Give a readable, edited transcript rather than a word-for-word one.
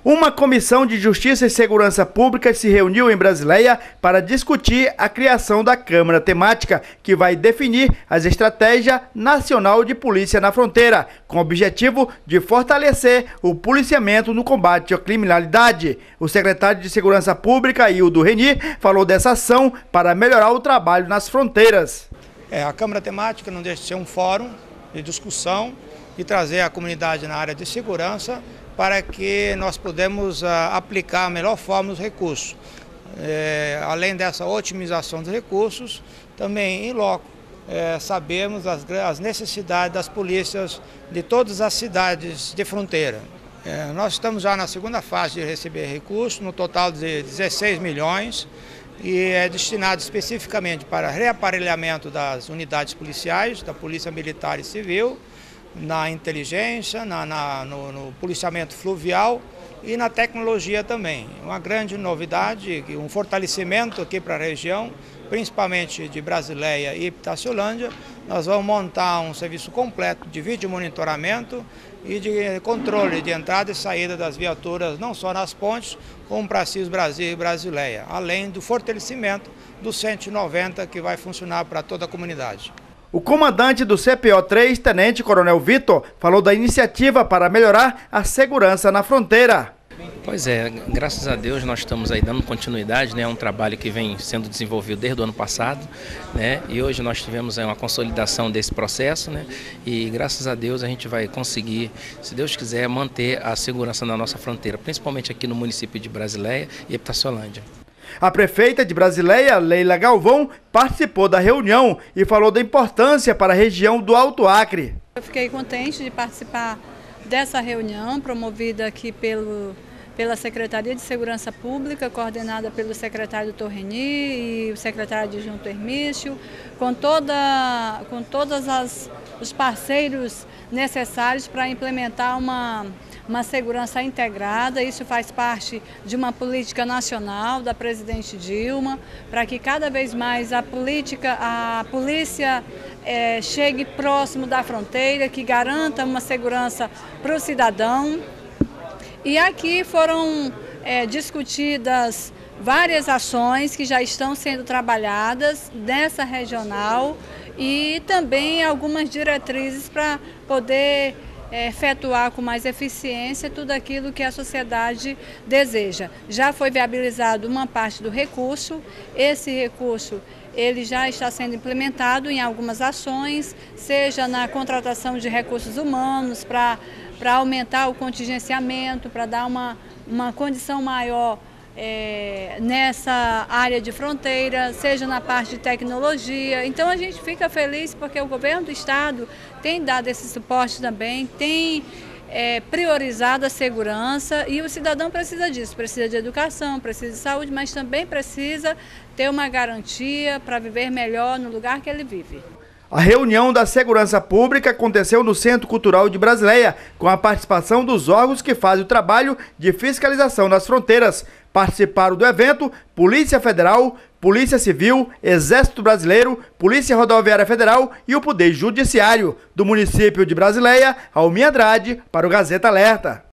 Uma comissão de Justiça e Segurança Pública se reuniu em Brasileia para discutir a criação da Câmara Temática, que vai definir as estratégias nacional de polícia na fronteira, com o objetivo de fortalecer o policiamento no combate à criminalidade. O secretário de Segurança Pública, Hildo Reni, falou dessa ação para melhorar o trabalho nas fronteiras. A Câmara Temática não deixa de ser um fórum de discussão e trazer a comunidade na área de segurança para que nós podemos aplicar a melhor forma os recursos. Além dessa otimização dos recursos, também em loco sabemos as necessidades das polícias de todas as cidades de fronteira. Nós estamos já na segunda fase de receber recursos, no total de 16 milhões, e é destinado especificamente para reaparelhamento das unidades policiais, da Polícia Militar e Civil, na inteligência, no policiamento fluvial e na tecnologia também. Uma grande novidade, um fortalecimento aqui para a região, principalmente de Brasileia e Epitaciolândia. Nós vamos montar um serviço completo de vídeo monitoramento e de controle de entrada e saída das viaturas, não só nas pontes, como para Assis Brasil e Brasileia, além do fortalecimento do 190 que vai funcionar para toda a comunidade. O comandante do CPO-3, Tenente Coronel Vitor, falou da iniciativa para melhorar a segurança na fronteira. Pois é, graças a Deus nós estamos aí dando continuidade, né? É um trabalho que vem sendo desenvolvido desde o ano passado, né? E hoje nós tivemos uma consolidação desse processo, né? E graças a Deus a gente vai conseguir, se Deus quiser, manter a segurança na nossa fronteira, principalmente aqui no município de Brasileia e Epitaciolândia. A prefeita de Brasileia, Leila Galvão, participou da reunião e falou da importância para a região do Alto Acre. Eu fiquei contente de participar dessa reunião promovida aqui pela Secretaria de Segurança Pública, coordenada pelo secretário Dr. Reni e o secretário adjunto Hermício, com todos os parceiros necessários para implementar uma segurança integrada. Isso faz parte de uma política nacional da presidente Dilma, para que cada vez mais a polícia chegue próximo da fronteira, que garanta uma segurança para o cidadão. E aqui foram discutidas várias ações que já estão sendo trabalhadas nessa regional e também algumas diretrizes para poder efetuar com mais eficiência tudo aquilo que a sociedade deseja. Já foi viabilizado uma parte do recurso, esse recurso ele já está sendo implementado em algumas ações, seja na contratação de recursos humanos, para aumentar o contingenciamento, para dar uma condição maior nessa área de fronteira, seja na parte de tecnologia. Então a gente fica feliz porque o governo do estado tem dado esse suporte também, tem priorizado a segurança, e o cidadão precisa disso, precisa de educação, precisa de saúde, mas também precisa ter uma garantia para viver melhor no lugar que ele vive. A reunião da Segurança Pública aconteceu no Centro Cultural de Brasileia, com a participação dos órgãos que fazem o trabalho de fiscalização nas fronteiras. Participaram do evento Polícia Federal, Polícia Civil, Exército Brasileiro, Polícia Rodoviária Federal e o Poder Judiciário. Do município de Brasileia, Almir Andrade, para o Gazeta Alerta.